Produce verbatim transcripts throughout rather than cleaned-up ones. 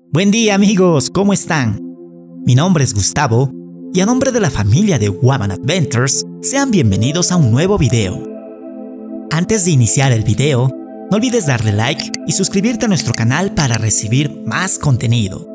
Buen día amigos, ¿cómo están? Mi nombre es Gustavo y a nombre de la familia de Waban Adventures, sean bienvenidos a un nuevo video. Antes de iniciar el video, no olvides darle like y suscribirte a nuestro canal para recibir más contenido.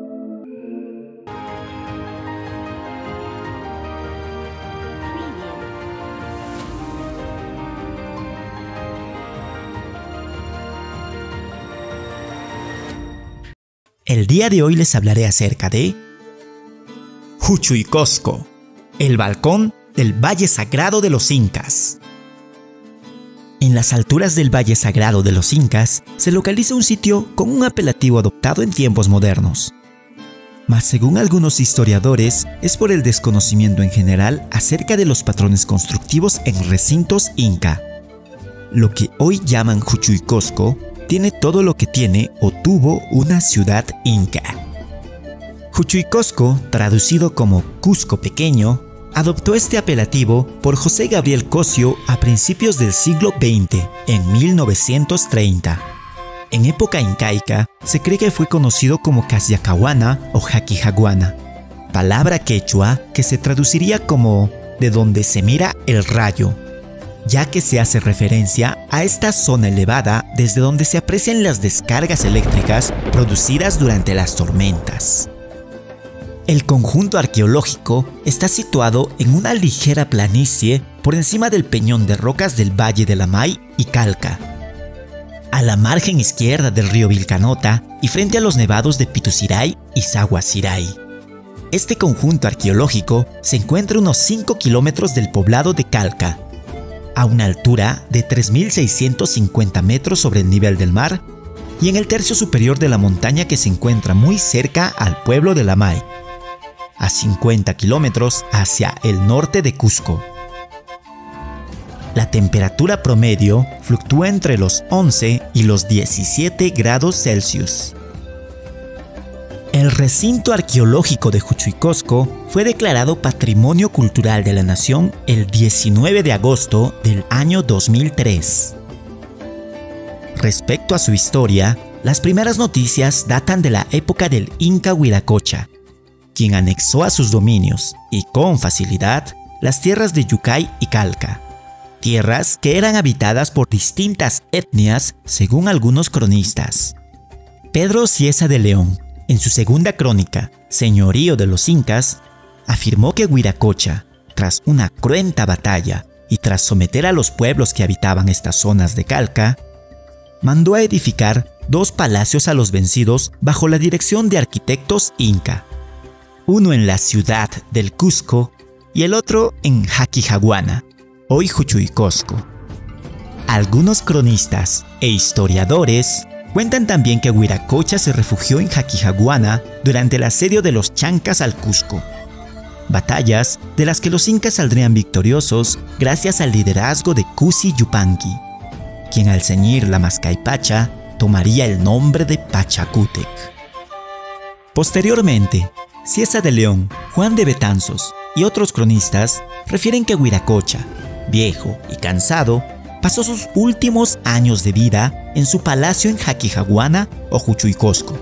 El día de hoy les hablaré acerca de Huchuy-Cosco, el balcón del Valle Sagrado de los Incas. En las alturas del Valle Sagrado de los Incas se localiza un sitio con un apelativo adoptado en tiempos modernos. Mas según algunos historiadores, es por el desconocimiento en general acerca de los patrones constructivos en recintos inca. Lo que hoy llaman Huchuy-Cosco tiene todo lo que tiene o tuvo una ciudad inca. Huchuy-Cosco, traducido como Cusco Pequeño, adoptó este apelativo por José Gabriel Cosio a principios del siglo veinte, en mil novecientos treinta. En época incaica, se cree que fue conocido como Casyacahuana o Jaquijaguana, palabra quechua que se traduciría como de donde se mira el rayo, ya que se hace referencia a esta zona elevada desde donde se aprecian las descargas eléctricas producidas durante las tormentas. El conjunto arqueológico está situado en una ligera planicie por encima del peñón de rocas del Valle de Lamay y Calca, a la margen izquierda del río Vilcanota y frente a los nevados de Pituciray y Zaguaciray. Este conjunto arqueológico se encuentra a unos cinco kilómetros del poblado de Calca, a una altura de tres mil seiscientos cincuenta metros sobre el nivel del mar y en el tercio superior de la montaña que se encuentra muy cerca al pueblo de Lamay, a cincuenta kilómetros hacia el norte de Cusco. La temperatura promedio fluctúa entre los once y los diecisiete grados Celsius. El recinto arqueológico de Huchuy-Cosco fue declarado Patrimonio Cultural de la Nación el diecinueve de agosto del año dos mil tres. Respecto a su historia, las primeras noticias datan de la época del Inca Huiracocha, quien anexó a sus dominios, y con facilidad, las tierras de Yucay y Calca, tierras que eran habitadas por distintas etnias según algunos cronistas. Pedro Cieza de León, en su segunda crónica, Señorío de los Incas, afirmó que Huiracocha, tras una cruenta batalla y tras someter a los pueblos que habitaban estas zonas de Calca, mandó a edificar dos palacios a los vencidos bajo la dirección de arquitectos inca, uno en la ciudad del Cusco y el otro en Jaquijaguana, hoy Huchuy-Cosco. Algunos cronistas e historiadores cuentan también que Huiracocha se refugió en Jaquijaguana durante el asedio de los Chancas al Cusco, batallas de las que los incas saldrían victoriosos gracias al liderazgo de Cusi Yupanqui, quien al ceñir la Mascaypacha tomaría el nombre de Pachacútec. Posteriormente, Cieza de León, Juan de Betanzos y otros cronistas refieren que Huiracocha, viejo y cansado, pasó sus últimos años de vida en su palacio en Jaquijaguana o Huchuy-Cosco.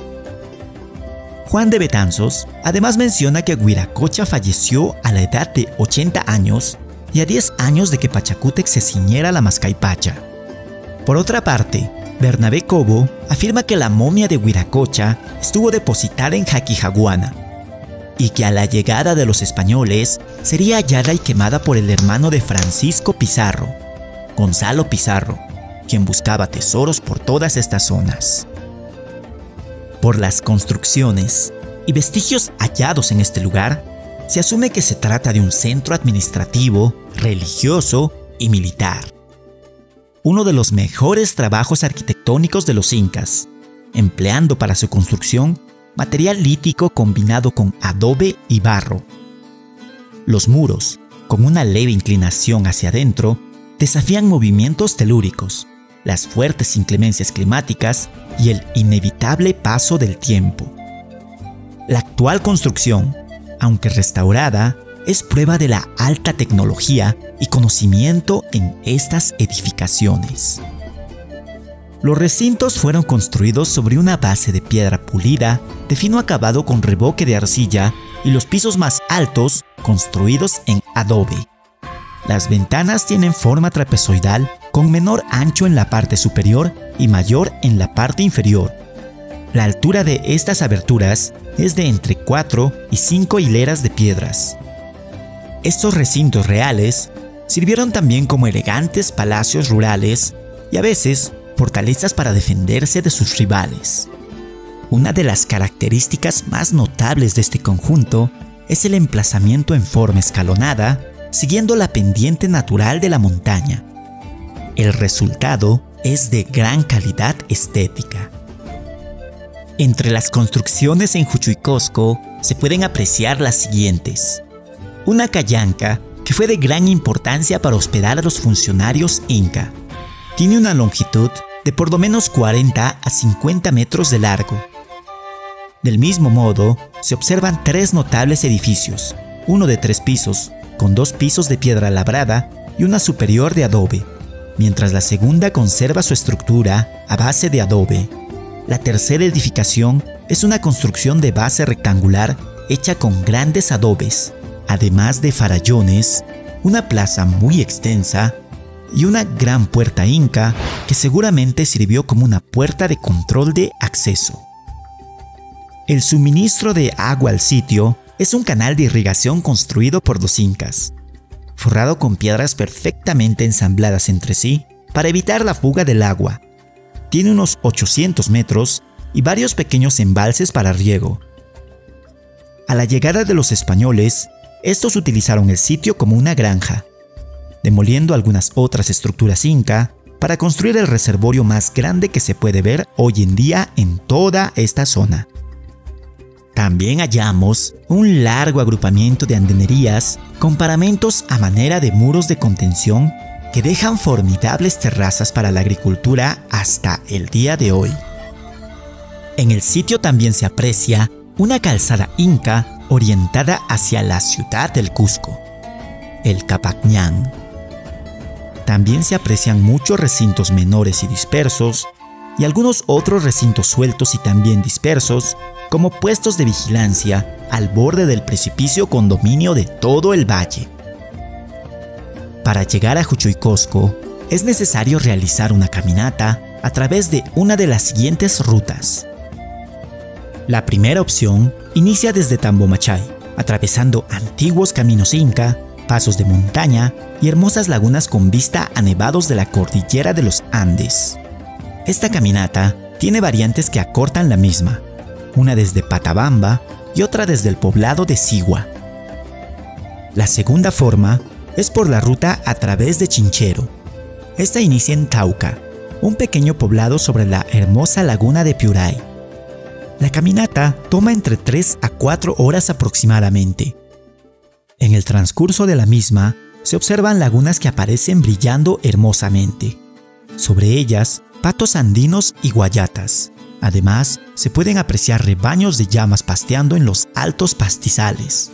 Juan de Betanzos además menciona que Huiracocha falleció a la edad de ochenta años y a diez años de que Pachacútec se ciñera la Mascaypacha. Por otra parte, Bernabé Cobo afirma que la momia de Huiracocha estuvo depositada en Jaquijaguana y que a la llegada de los españoles sería hallada y quemada por el hermano de Francisco Pizarro, Gonzalo Pizarro, quien buscaba tesoros por todas estas zonas. Por las construcciones y vestigios hallados en este lugar, se asume que se trata de un centro administrativo, religioso y militar. Uno de los mejores trabajos arquitectónicos de los incas, empleando para su construcción material lítico combinado con adobe y barro. Los muros, con una leve inclinación hacia adentro, desafían movimientos telúricos, las fuertes inclemencias climáticas y el inevitable paso del tiempo. La actual construcción, aunque restaurada, es prueba de la alta tecnología y conocimiento en estas edificaciones. Los recintos fueron construidos sobre una base de piedra pulida de fino acabado con revoque de arcilla y los pisos más altos construidos en adobe. Las ventanas tienen forma trapezoidal con menor ancho en la parte superior y mayor en la parte inferior. La altura de estas aberturas es de entre cuatro y cinco hileras de piedras. Estos recintos reales sirvieron también como elegantes palacios rurales y a veces fortalezas para defenderse de sus rivales. Una de las características más notables de este conjunto es el emplazamiento en forma escalonada, siguiendo la pendiente natural de la montaña. El resultado es de gran calidad estética. Entre las construcciones en Huchuicosco se pueden apreciar las siguientes. Una callanca que fue de gran importancia para hospedar a los funcionarios inca. Tiene una longitud de por lo menos cuarenta a cincuenta metros de largo. Del mismo modo, se observan tres notables edificios, uno de tres pisos, con dos pisos de piedra labrada y una superior de adobe, mientras la segunda conserva su estructura a base de adobe. La tercera edificación es una construcción de base rectangular hecha con grandes adobes, además de farallones, una plaza muy extensa y una gran puerta inca que seguramente sirvió como una puerta de control de acceso. El suministro de agua al sitio es un canal de irrigación construido por los incas, forrado con piedras perfectamente ensambladas entre sí para evitar la fuga del agua. Tiene unos ochocientos metros y varios pequeños embalses para riego. A la llegada de los españoles, estos utilizaron el sitio como una granja, demoliendo algunas otras estructuras inca para construir el reservorio más grande que se puede ver hoy en día en toda esta zona. También hallamos un largo agrupamiento de andenerías con paramentos a manera de muros de contención que dejan formidables terrazas para la agricultura hasta el día de hoy. En el sitio también se aprecia una calzada inca orientada hacia la ciudad del Cusco, el Capacñán. También se aprecian muchos recintos menores y dispersos, y algunos otros recintos sueltos y también dispersos, como puestos de vigilancia al borde del precipicio con dominio de todo el valle. Para llegar a Huchuicosco, es necesario realizar una caminata a través de una de las siguientes rutas. La primera opción inicia desde Tambomachay, atravesando antiguos caminos inca, pasos de montaña y hermosas lagunas con vista a nevados de la cordillera de los Andes. Esta caminata tiene variantes que acortan la misma, una desde Patabamba y otra desde el poblado de Sigua. La segunda forma es por la ruta a través de Chinchero. Esta inicia en Tauca, un pequeño poblado sobre la hermosa laguna de Piuray. La caminata toma entre tres a cuatro horas aproximadamente. En el transcurso de la misma, se observan lagunas que aparecen brillando hermosamente. Sobre ellas, patos andinos y guayatas. Además, se pueden apreciar rebaños de llamas pasteando en los altos pastizales.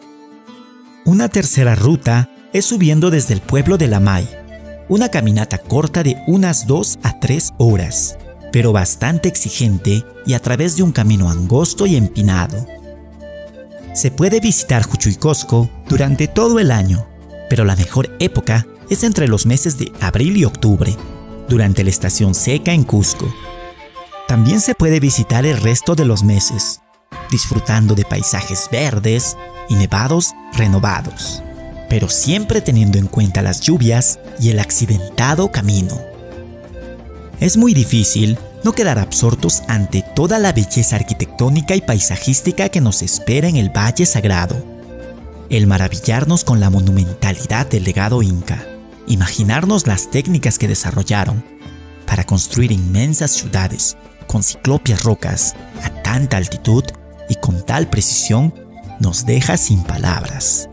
Una tercera ruta es subiendo desde el pueblo de Lamay, una caminata corta de unas dos a tres horas, pero bastante exigente y a través de un camino angosto y empinado. Se puede visitar Huchuicosco durante todo el año, pero la mejor época es entre los meses de abril y octubre, durante la estación seca en Cusco. También se puede visitar el resto de los meses, disfrutando de paisajes verdes y nevados renovados, pero siempre teniendo en cuenta las lluvias y el accidentado camino. Es muy difícil no quedar absortos ante toda la belleza arquitectónica y paisajística que nos espera en el Valle Sagrado. El maravillarnos con la monumentalidad del legado inca, imaginarnos las técnicas que desarrollaron para construir inmensas ciudades con ciclópeas rocas a tanta altitud y con tal precisión, nos deja sin palabras.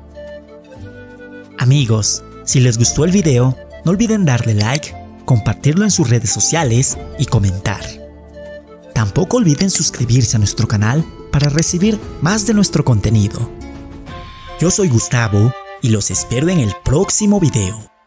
Amigos, si les gustó el video, no olviden darle like, compartirlo en sus redes sociales y comentar. Tampoco olviden suscribirse a nuestro canal para recibir más de nuestro contenido. Yo soy Gustavo y los espero en el próximo video.